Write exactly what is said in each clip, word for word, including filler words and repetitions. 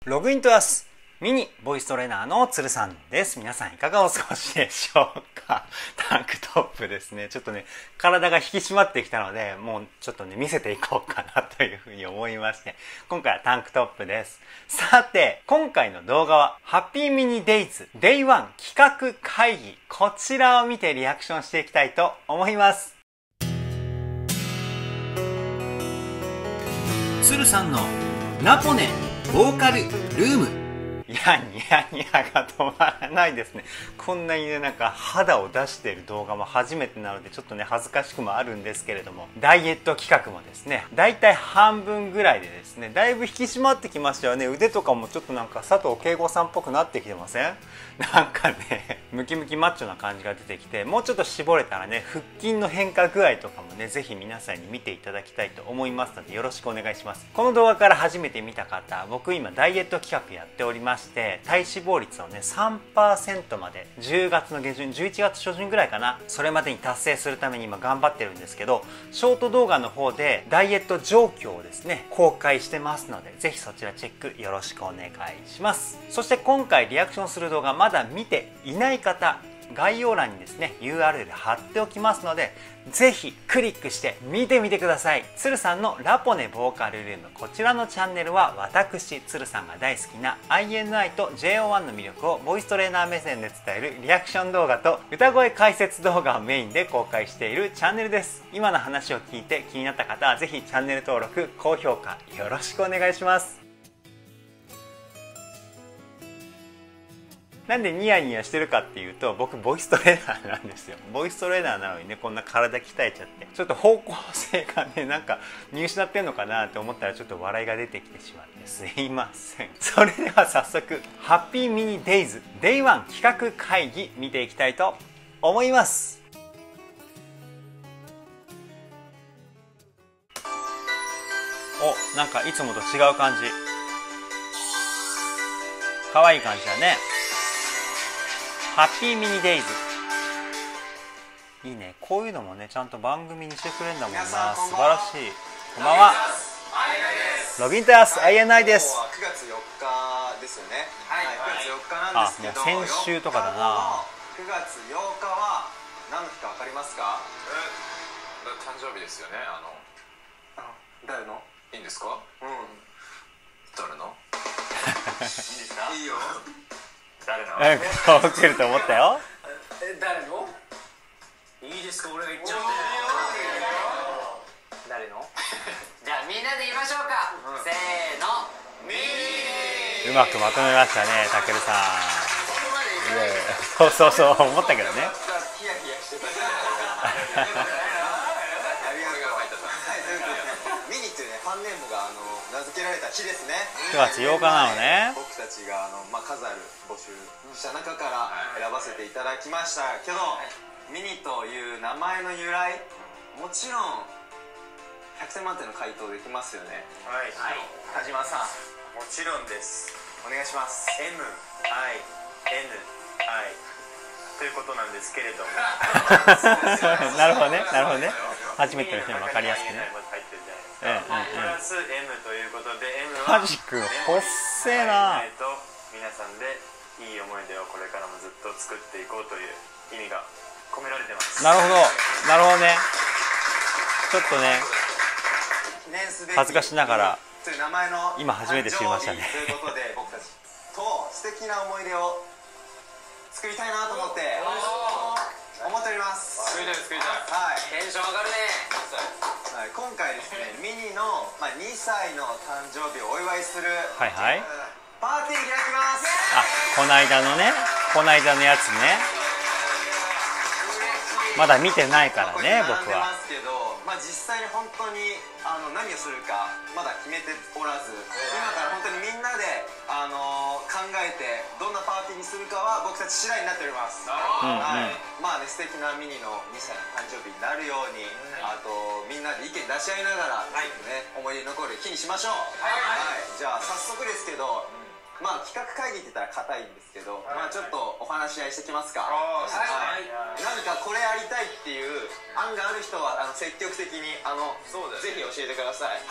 ログイントゥアスミニボイストレーナーのつるさんです。皆さんいかがお過ごしでしょうか。タンクトップですね。ちょっとね、体が引き締まってきたので、もうちょっとね、見せていこうかなというふうに思いまして、今回はタンクトップです。さて、今回の動画は、ハッピーミニデイズデイワン企画会議、こちらを見てリアクションしていきたいと思います。つるさんのラポネボーカルルーム。いや、ニヤニヤが止まらないですね。こんなにね、なんか肌を出している動画も初めてなので、ちょっとね、恥ずかしくもあるんですけれども、ダイエット企画もですね、だいたい半分ぐらいでですね、だいぶ引き締まってきましたよね。腕とかもちょっとなんか佐藤圭吾さんっぽくなってきてません？なんかね、ムキムキマッチョな感じが出てきて、もうちょっと絞れたらね、腹筋の変化具合とかもね、ぜひ皆さんに見ていただきたいと思いますので、よろしくお願いします。この動画から初めて見た方、僕今ダイエット企画やっておりまして、体脂肪率をね さんパーセント までじゅうがつの下旬じゅういちがつ初旬ぐらいかな、それまでに達成するために今頑張ってるんですけど、ショート動画の方でダイエット状況をですね公開してますので、ぜひそちらチェックよろしくお願いします。そして今回リアクションする動画まだ見ていない方、概要欄にですね ユーアールエル 貼っておきますので、ぜひクリックして見てみてください。つるさんのラポネボーカルルーム、こちらのチャンネルは私つるさんが大好きな アイエヌアイ と ジェイオーワン の魅力をボイストレーナー目線で伝えるリアクション動画と歌声解説動画をメインで公開しているチャンネルです。今の話を聞いて気になった方はぜひチャンネル登録高評価よろしくお願いします。なんでニヤニヤしてるかっていうと、僕ボイストレーナーなんですよ。ボイストレーナーなのにね、こんな体鍛えちゃってちょっと方向性がね、なんか見失ってんのかなって思ったら、ちょっと笑いが出てきてしまってすいません。それでは早速ハッピーミニデイズデイワン企画会議見ていきたいと思います。お、なんかいつもと違う感じ、可愛い感じだね。ハッピーミニデイズいいね。こういうのもねちゃんと番組にしてくれるんだもんな。素晴らしい。こんばんは。ロビントゥアス アイエヌアイ です。 くがつよっかですよね。はい、くがつよっかなんですけど、 あ、もう先週とかだな。 くがつようかは何の日かわかりますか？ え、誕生日ですよね。あの誰の？ いいんですか？ うん。 誰の？ いいですか？いいよ。 誰の？ え、顔来ると思ったよ。 え、誰の？いいですか？俺が言っちゃうんだよ。誰の？ じゃあみんなで言いましょうか、うん、せーの、ミニー。 うまくまとめましたね、たけるさん。いやいや、そうそうそう思ったけどね。 ヒヤヒヤしてた。ミニというね、ファンネームがあの名付けられた日ですね。 くがつようかなのね。 僕たちがあの、まあ、数ある募集した中から選ばせていただきましたけど、ミニという名前の由来、もちろんひゃくてん満点の回答できますよね。 はい、 はい、田島さん、 もちろんです。 お願いします。 エムアイエヌアイ ということなんですけれどもなるほどね、なるほどね。初めての人に分かりやすくね。 プラス エム ということで、 エム はマジくほっせえな。 皆さんでいい思い出をこれからもずっと作っていこうという意味が込められてます。 なるほど、なるほどね。ちょっとね恥ずかしながら今初めて知りましたね。 ということで僕たちと素敵な思い出を作りたいなと思って思っております。 作りたい作りたい。 はい、 テンション上がるね。 はい、今回ですね、ミニの、まあ、にさいの誕生日をお祝いするはいはい、 パーティー開きます。 あ、この間のね、この間のやつね。まだ見てないからね、僕は。 ますけど、まあ、実際に本当にあの何をするかまだ決めておらず、今から本当にみんなであの考えてどんなパーティーにするかは僕たち次第になっております。はい、まあね、素敵なミニのにさいの誕生日になるように、あとみんなで意見出し合いながら、ね、思い出に残る日にしましょう。はい、じゃあ早速ですけど、まあ企画会議って言ったら硬いんですけど、まあちょっとお話し合いしてきますか。はい、何かこれやりたいっていう案がある人はあの積極的にあのぜひ教えてください。 はい、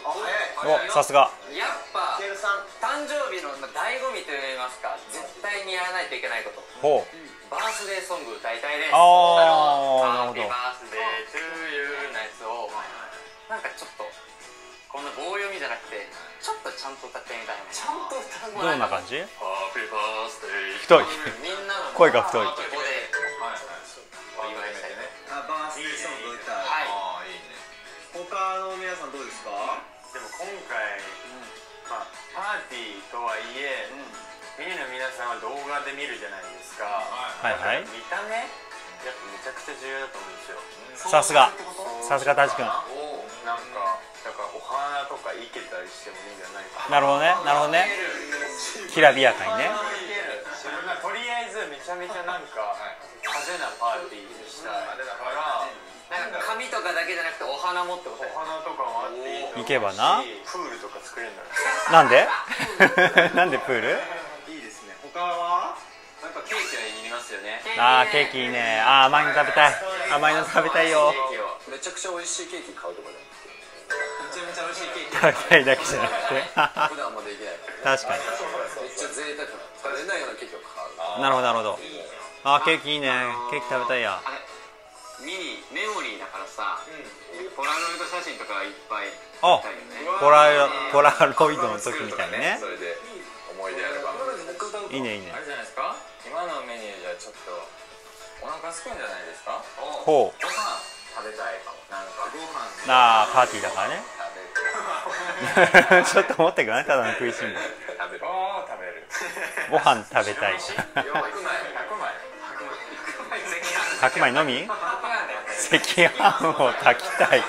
お、さすが。 やっぱ誕生日の醍醐味といいますか、絶対にやらないといけないこと、 ほう。 バースデーソング歌いたいです。 ああ、なるほど。 ハッピーバースデートゥーユーのやつをなんかちょっとこんな棒読みじゃなくてちょっとちゃんと歌ってみたいな。ちゃんと歌う。 どんな感じ？ ハッピーバースデー。 太い。 みんなの声が太い。 ここでお祝いしたいね。 あ、バースデーソング歌う。 はい。 ああ、いいね。他の皆さんどうですか？ でも今回、まあ、パーティーとはいえ、ミニの皆さんは動画で見るじゃないですか。 はいはい。 見た目やっぱめちゃくちゃ重要だと思うんですよ。 さすが。さすがタジ君。 なんかだからお花とか生けたりしてもいいんじゃないかなるほどね、なるほどね。きらびやかにね。 とりあえずめちゃめちゃなんか派手なパーティーにしたいからなんか紙とかだけじゃなくてお花もってこと。 お花とかもあっていいと思うし、 行けばな。 プールとか作れるんだろう。なんで？なんでプール？ いいですね。他は？ なんかケーキはいりますよね。 あー、ケーキいいね。あー、甘いの食べたい。甘いの食べたいよ。 めちゃくちゃ美味しいケーキ買うとかでめちゃめちゃ美味しいケーキ。 食べたいだけじゃなくて。 普段あんまできない。 確かに。 めっちゃ贅沢な食べないようなケーキを買う。 なるほどなるほど。あー、ケーキいいね。ケーキ食べたいや。 ミニメモリーだからさ、ポラロイド写真とかいっぱいあ、 撮りたいよね。 ポラロポラロイドの時みたいにね。 それで思い出あればいいねいいね。 あれじゃないですか。今のメニューじゃちょっとお腹すくんじゃないですか。 ほう。 ご飯食べたいかも。なんかご飯ね。 あー、パーティーだからね。 食べるちょっと思ってくない？ただの食いしん坊。 食べる。ああ食べる。 ご飯食べたい。 白米白米白米のみ？赤飯を炊きたい。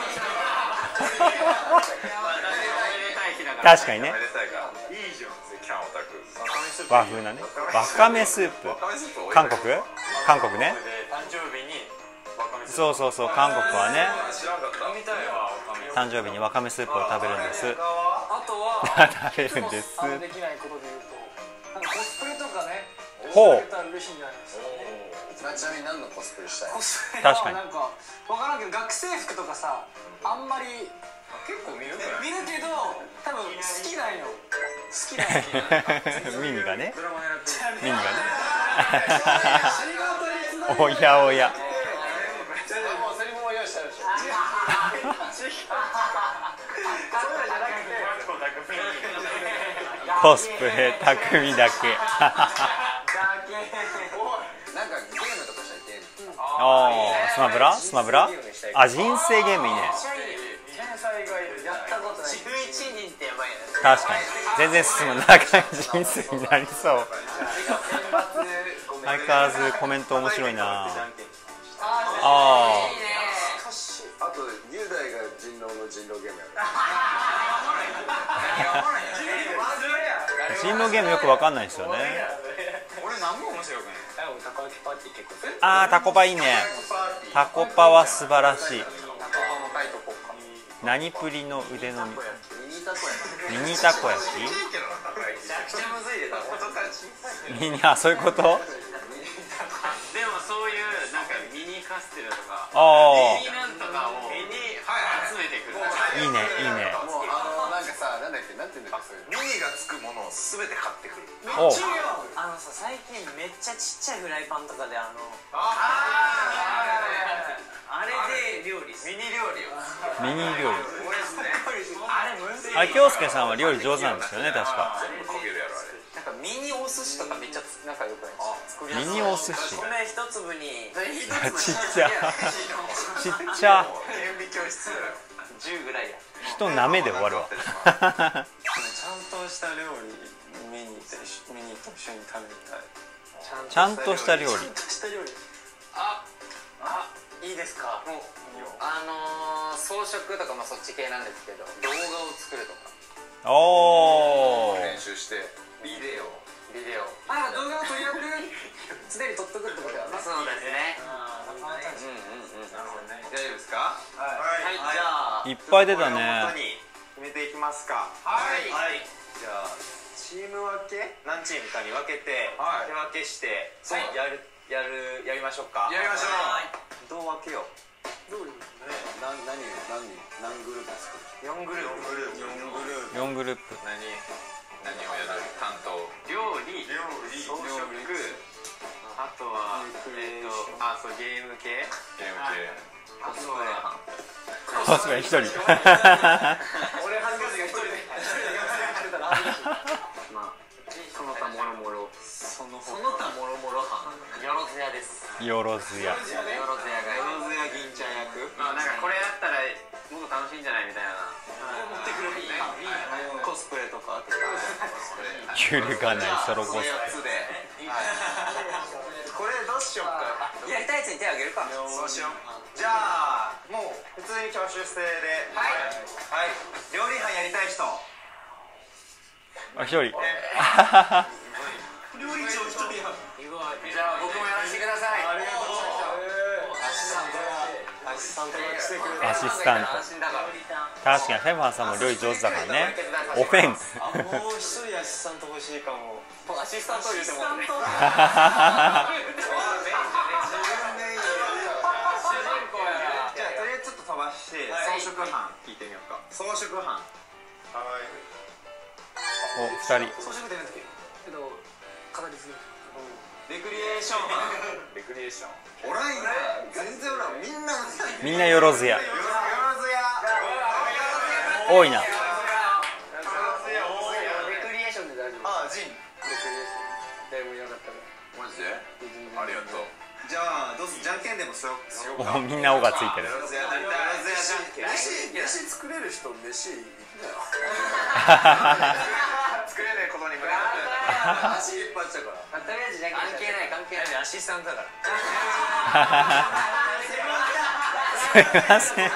確かにね。 いいじゃん。赤飯を炊く。 和風なね。わかめスープ。韓国？韓国ね。 誕生日にわかめスープ。 そうそうそう、韓国はね。 知らんかった。飲みたいわ。 誕生日にわかめスープを食べるんです。 あとは食べるんです。 あのできないことで言うとなんかコスプレとかねほう。 してたら嬉しいんじゃないですかね。 ちなみに何のコスプレしたい？ コスプレ確かにはなんか分からんけど学生服とかさあんまり結構見るか見るけど多分好きなんよ。好きなんよ。 ミニがね。 ドラマやってる。 ミニがね。 仕事につなおやおや。 もうセリフも用意したでしょ。 コスプレ匠だけ。 なんかゲームとかしたいゲーム。 ああ、スマブラ？スマブラ？あ、人生ゲームいいね。 天才がいる。やったことない。 じゅういちにんってやばいね。 確かに。全然進む長い人生になりそう。相変わらずコメント面白いな。ああ。 あと雄大が人狼の人狼ゲームやる。 人狼ゲームよくわかんないですよね。 俺何も面白くない。 ああ、タコパいいね。タコパは素晴らしい。何プリの腕のみ。ミニたこ焼き？ めちゃくちゃむずいでたことかち。 ミニ、あ、そういうこと？ でもそういうなんかミニカステラとかああ。 ミニなんとかを集めてくる。 いいね、いいね。 もうあのなんかさ、なんだっけ、なんていうんだっけ、ミニがつくものをすべて買ってくる。 おう。 あのさ最近めっちゃちっちゃいフライパンとかであのあれで料理ミニ料理を。 ミニ料理。 あれむずい。 あ、京介さんは料理上手なんですよね、確か。 全部焦げるやろあれ。 なんかミニお寿司とかめっちゃ仲良くないですか？ ミニお寿司。 米一粒にちっちゃ。ちっちゃ。 顕微鏡室だよ。 じゅうぐらいや。 人なめで終わるわ。 ちゃんとした料理ミニとミニと一緒に食べたい。 ちゃんとした料理。 した料理。 あ、あ、いいですか。もうあのー、装飾とかまあそっち系なんですけど、動画を作るとか。 おお。 練習してビデオビデオ。 あ、動画を取り合ってすでに撮っとくってことやな。 そうですね。 うんうんうん。なるほどね。大丈夫ですか？ はい、じゃあいっぱい出たこれを元ね。 に決めていきますか。 はいはい。じゃあチーム分け、何チームかに分けて、 はい手分けしてはいやるやるやりましょうか。 やりましょう。 どう分けよう。 どういう何何何何グループ作る？ よんグループよんグループ。 何何をやる担当？料理、装飾、あとはえっとあそうゲーム系、ゲーム系、あとはコスプレ一人。 俺恥ずかしいが一人でまあその他もろもろそのその他もろもろ班よろずやです。 よろずや。 よろずやがい上手や銀ちゃん役まあなんかこれやったらもっと楽しいんじゃないみたいな。 持ってくるコスプレとかあと揺るがないソロコスプレ。 やつでこれどうしようか。 やりたいやつに手を挙げるか。 そうしよう。じゃあもう普通に挙手制ではいはい料理班やりたい人。 あ、一人。 料理長一人や。 じゃあ僕もやらせてください。 ありがとう。アシスタントがアシスタントが来てくれる。 アシスタント。 安心だから。 確かにフェンファンさんも料理上手だからね。オフェン。 あ、もう一人アシスタント欲しいかも。 アシスタント言うてもらって。 じゃあとりあえずちょっと飛ばして装飾班聞いてみようか。装飾班。はい。 お、二人。 装飾って何だっけ？えっと語り継ぎ。 レクリエーション班。 レクリエーション。 おらんやん。全然おらん。みんな。 みんなよろずや。 よろずや。 多いな。 レクリエーションで大丈夫。 あ、ジン。 レクリエーション。誰もいなかったら。 マジで？ありがとう。 じゃあどうすじゃんけんでもしようしようか。 お、みんな「お」がついてる。 よろずややりたい。よろずやじゃんけん。 飯飯作れる人飯いくなよ。 作れないことにもね。 足引っ張っちゃうから。 とりあえずじゃんけん。関係ない関係ない。 アシスタントだから。 すいません。フ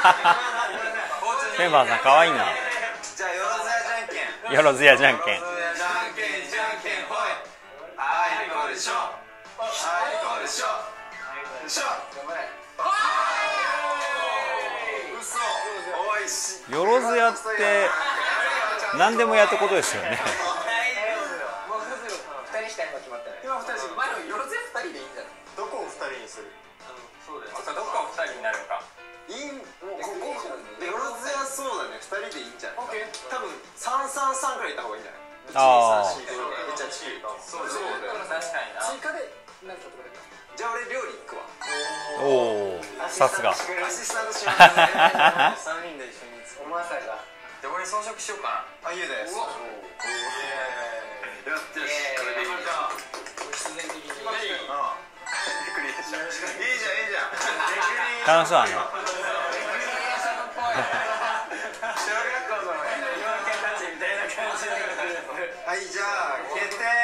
ェンファンさん可愛いな。 じゃあよろずやじゃんけん。 よろずやじゃんけん。 よろずやじゃんけんじゃんけんほい。はいこうでしょ。はいこうでしょ。でしょ。嘘。おいしい。 よろずやって何でもやったことですよね。 もうふたりしか今決まってない。 今二人しか。 まあでもよろずやふたりでいいんじゃない？ どこを二人にする？ そうだよ。どっかを二人になるか。 いいもうここでよろずやそうだね。二人でいいんじゃない？多分三三三くらいいった方がいいんじゃない？ ああ。 めっちゃ近い。そうそうだよ。 確かにな。 追加で何かとかで。 じゃあ俺料理行くわ。 おお、さすが。 アシスタントしますね。三人で一緒に作る。 まさか。 じゃあ俺装飾しようかな。 あ、いいです。 やってよし。これでいいじゃん。 必然的に。 うん。いいじゃんいいじゃん。 楽しそうだね。 小学校のみたいな感じで。はい、じゃあ決定。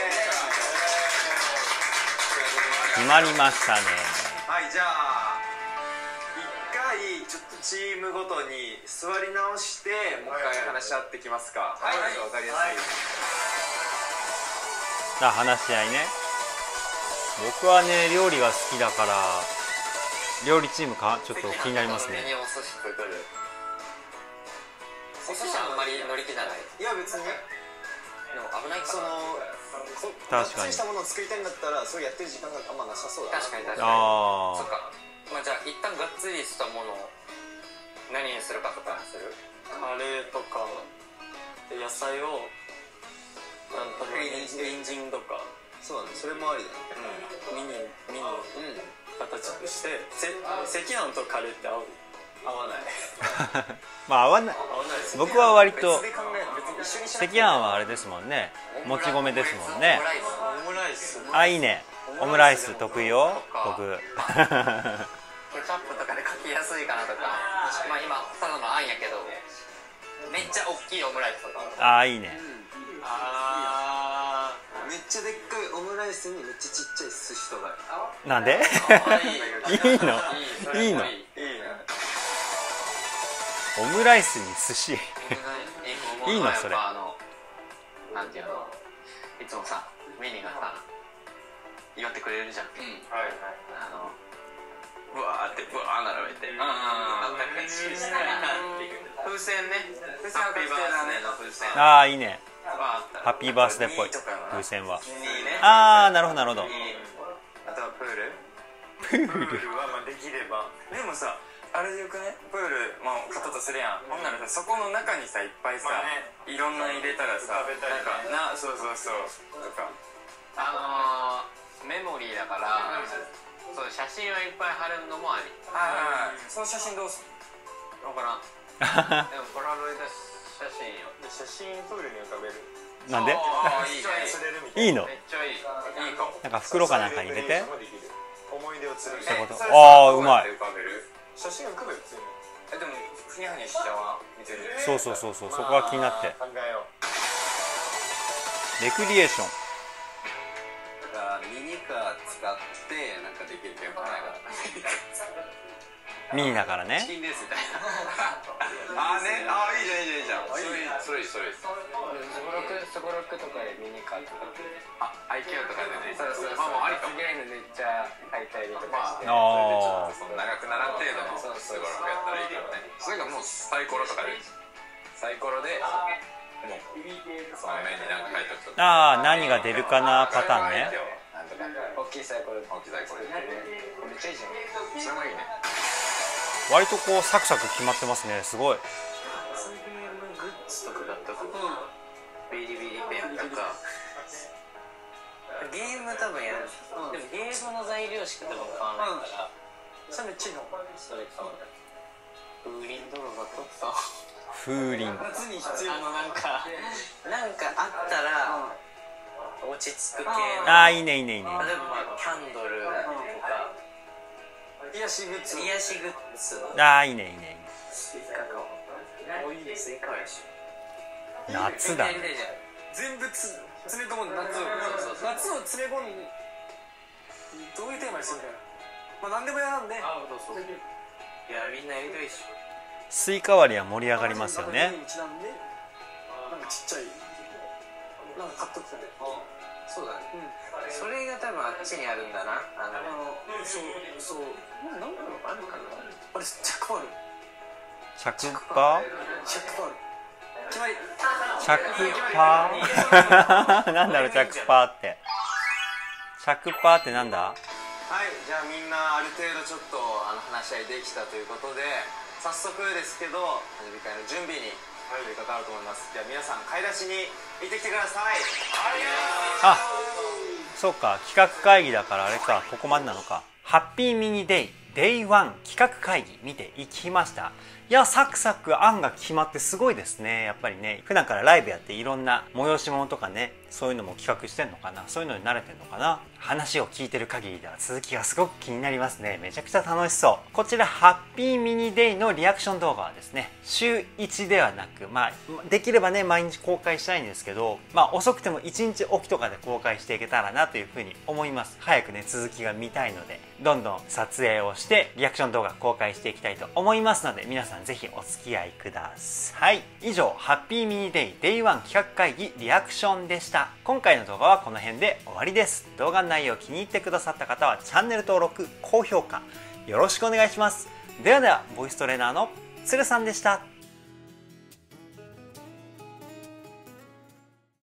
決まりましたね。 はい、じゃあ一回ちょっとチームごとに座り直してもう一回話し合ってきますか。はい、わかりやすい。 さあ話し合いね。僕はね料理が好きだから料理チームかちょっと気になりますね。 お寿司作る。お寿司あんまり乗り気じゃない。 いや別にでも危ないかそな。 の確かにがっつりしたものを作りたいんだったらそうやってる時間があんまなさそうだな。 確かに確かに。 あそっか。まあじゃあ一旦がっつりしたものを何にするかとかにする。 カレーとか野菜をなんと人参とかそうだね、それもありだね。 ミニミニうん形にしてせ赤飯とカレーって合う合わない。 あ。まあ合わない。 合わないです。 僕は割と別で考える別に一緒にしな赤くて飯はあれですもんね。もち米ですもんね。 オムライスあ、いいね。オムライス得意よ。僕。 ケチャップとかで書きやすいかなとか。まあ今ただのあんやけどめっちゃ大きいオムライスとか。 ああ、いいね。 あーめっちゃでっかいオムライスにめっちゃちっちゃい寿司とかなんで？いいの？いいの？ いいね。 オムライスに寿司。いいのそれ。 あのなんていうのいつもさミニがさ祝ってくれるじゃん。 はいはい。 あのブワーってブワー並べてあったかいし風船ね。ハッピーバースデーの風船。 ああ、いいね。 ハハッピーバースデーっぽい風船は。 いいね。 ああ、なるほどなるほど。 あとはプール。 プールはまあできれば。でもさあれでよくね、プール、まあ、買ったとするやん、ほんならさ、そこの中にさ、いっぱいさ、いろんな入れたらさ、なんかな、そうそうそうとか、 あのー、メモリーだから、そう写真はいっぱい貼るのもあり。 ああ、その写真どうすんの？ 分からん。でもポラロイド写真よ。 写真プールに浮かべる。 なんで？ ああ、いいね。 いいの？ めっちゃいい。いいかも。 なんか袋かなんかに入れて。 思い出をつる。 そういうこと。ああ、うまい。 写真浮かべる普通に。 え、でもふにゃふにしちゃわ見てる。 そうそうそうそう、そこが気になって。 考えよレクリエーション。 ミニカー使ってなんかできるゲームないかな。 ミニだからね。 チキンレースみたいな。あーね、あーいいじゃんいいじゃん。 それいいそれいいそれいい。 スゴロクスゴロクとかでミニカーとか。 あ、アイキューとかでね。 そうそうそう。 まあもうありかも。 ゲームめっちゃ入ったりとかして。 ああ。 その長くならん程度のすごろくやったらいいけどね。それがもうサイコロとかでサイコロでもうその面に何か書いておくと。 ああ、何が出るかなパターンね。 大きいサイコロ。 大きいサイコロで。 めっちゃいいじゃん。 それもいいね。 割とこうサクサク決まってますね。すごい。 そういうゲームグッズとかだったらビリビリペンとかゲーム多分やる、でもゲームの材料しか多分買わないから、それめっちゃいいの。それ買わない。風鈴泥がとった風鈴。 夏に必要ななんかなんかあったら落ち着く系の。 ああ、いいねいいねいいね。 例えばまあキャンドルとか癒しグッズ、癒しグッズのああ、いいねいいね。 スイカかも。おいいね、スイカやし。 夏だ。 全部つ詰め込む夏を、夏を詰め込んでどういうテーマにするんだよ。まあ何でもやらんで。ああ、そうそう。いや、みんなやりたいっしょ。 スイカ割りは盛り上がりますよね。 なんかちっちゃいなんか買っとくとね。 そうだね。それが多分あっちにあるんだな。あのそうそうなんだろうあるかな。あれひゃくパーある。 ひゃくパー？ ひゃくパーある。決まり。 ひゃくパー？なんだろうひゃくパーって。ひゃくパーってなんだ？ はい、じゃあみんなある程度ちょっとあの話し合いできたということで、早速ですけど花火会の準備に取り掛かると思います。じゃあ皆さん買い出しに行ってきてください。 あ、そうか、企画会議だからあれか、ここまでなのか。ハッピーミニデイデイワン企画会議見ていきました。いや、サクサク案が決まってすごいですね。やっぱりね、普段からライブやっていろんな催し物とかね、そういうのも企画してんのかな、そういうのに慣れてんのかな。話を聞いてる限りでは続きがすごく気になりますね。めちゃくちゃ楽しそう。こちらハッピーミニデイのリアクション動画はですね、週いちではなく、まあできればね毎日公開したいんですけど、まあ遅くてもいちにちおきとかで公開していけたらなというふうに思います。早くね続きが見たいので、どんどん撮影をしてリアクション動画公開していきたいと思いますので、皆さんぜひお付き合いください。以上、ハッピーミニデイデイワン企画会議リアクションでした。今回の動画はこの辺で終わりです。動画の内容を気に入ってくださった方はチャンネル登録、高評価よろしくお願いします。ではでは、ボイストレーナーのつるさんでした。